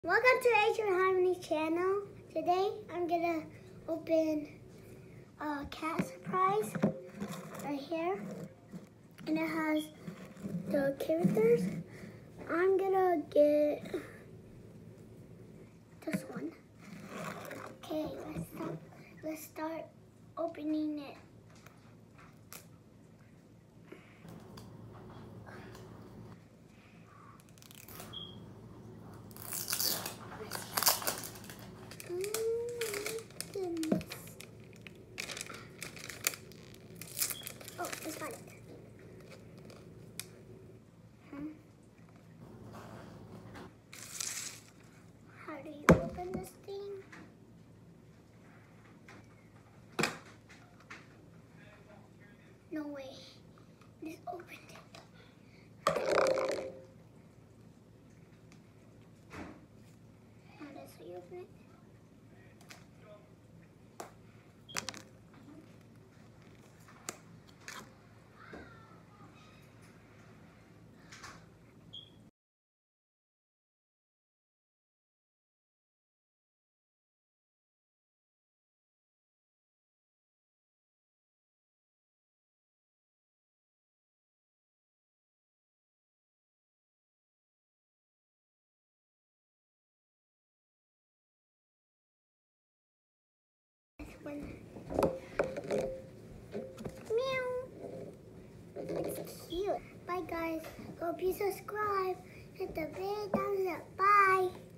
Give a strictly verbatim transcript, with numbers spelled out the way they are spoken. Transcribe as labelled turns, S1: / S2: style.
S1: Welcome to Asian Harmony channel. Today I'm gonna open a cat surprise right here, and it has the characters. I'm gonna get this one. Okay, let's start. Let's start opening it. Oh, I got it. Hmm. How do you open this thing? No way. Just opened it. How does he open it? One. Meow. It's cute. Bye guys. Hope you subscribe. Hit the big thumbs up. Bye.